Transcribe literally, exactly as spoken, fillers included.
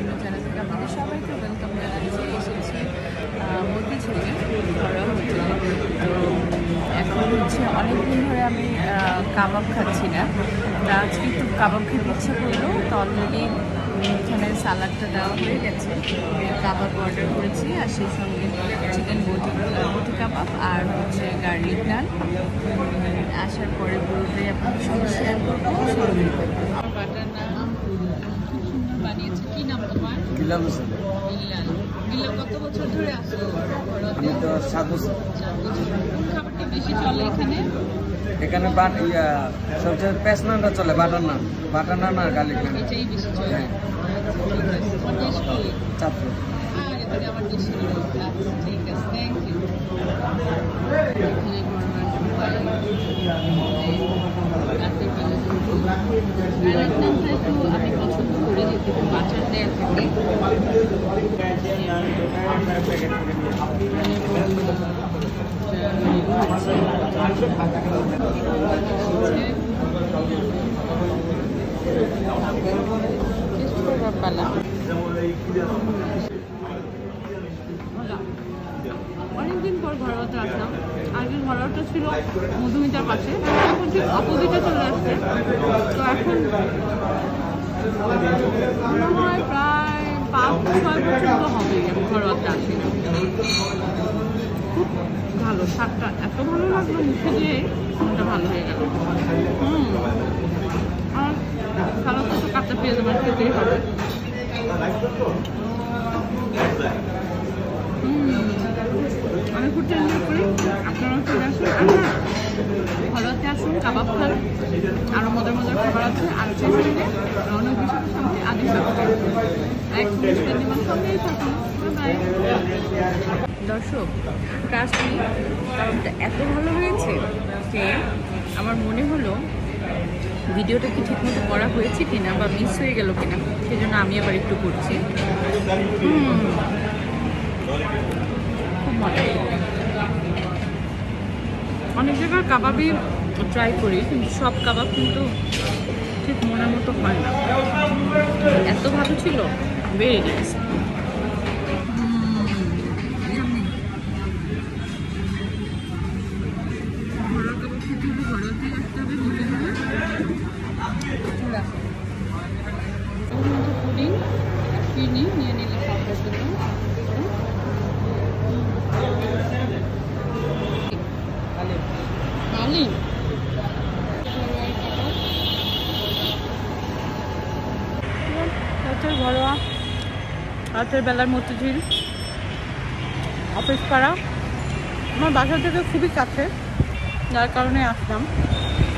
Family channel থেকে আপনাদের সবাইকে ওয়েলকাম জানাচ্ছি। এসেছি মতিঝিলে ঘরোয়া হোটেলে। তো এখন হচ্ছে অনেকদিন ধরে আমি কাবাব খাচ্ছি না, তা আজকে একটু কাবাব খেতে ইচ্ছে করলো। তো অলরেডি এখানে সালাডটা দেওয়া হয়ে গেছে, কাবাব অর্ডার করেছি আর সেই সঙ্গে চিকেন বটি বটি কাবাব আর হচ্ছে গার্লিক নান। আসার পরে পুরোটাই আপনাদের সঙ্গে শেয়ার করবো। আমার বাটার নান খুব সুন্দর বানিয়েছে। কি নাম তোমার? বিলাল হোসেন। বিলাল, বিলাল কত বছর ধরে আসো? আমি তো সাত বছর। কোন খাবারটা বেশি চলে এখানে? এখানে বাট ইয়া সবচেয়ে পেস নানটা চলে, বাটার নান। বাটার নান আর গার্লিক নান এটাই বেশি চলে। আমার দেশ কি? চাঁদপুর। আর এখানে আমার দেশের লোক। আচ্ছা ঠিক আছে, থ্যাংক ইউ। এখানে একটু আমি পছন্দ করি যেহেতু একটু বাটার দেওয়া থাকে। পালা অনেকদিন পর ঘরোয়াতে আসলাম। আগে ঘরোয়াটা ছিল মধুমিতার পাশে, এখন ঠিক অপোজিটে চলে আসছে। তো এখন মনে হয় প্রায় পাঁচ ছয় বছর তো হবে ঘরোয়াতে আসি। খুব ভালো, স্বাদটা এত ভালো লাগলো, মুখে দিয়ে মনটা ভালো হয়ে গেল। হুম আর সালাদটা তো কাঁচা পেঁয়াজ আমার খেতেই হবে। আমি খুব এনজয় করি। আপনারাও চলে আসুন, আমরা ঘরোয়াতে আসুন, কাবাব খান, আরও মজার মজার খাবার আছে। আর সেই সঙ্গে অনেক বিষয়ের সঙ্গে আদি সঙ্গেই থাকুন। বাই। দর্শক, ট্রাস্ট মি, কারণটা এত ভালো হয়েছে যে আমার মনে হলো ভিডিওটা কি ঠিকমতো করা হয়েছে কিনা বা মিস হয়ে গেল কিনা, সেই জন্য আমি আবার একটু করছি। খুব মজা। অনেক জায়গার কাবাবই ট্রাই করি, কিন্তু সব কাবাব কিন্তু ঠিক মনের মতো হয় না। এত ভালো ছিল, ভেরি নাইস। ঘরোয়া কাবাব খেতে হবে, ঘরোয়াতেই রাখতে হবে নিতে হবে। পুডিং চিনি নিয়ে নিলে সব পছন্দ। মালি রাতের ঘরোয়া, রাতের বেলার মতিঝিল অফিস পাড়া আমার বাসা থেকে খুবই কাছে, যার কারণে আসলাম।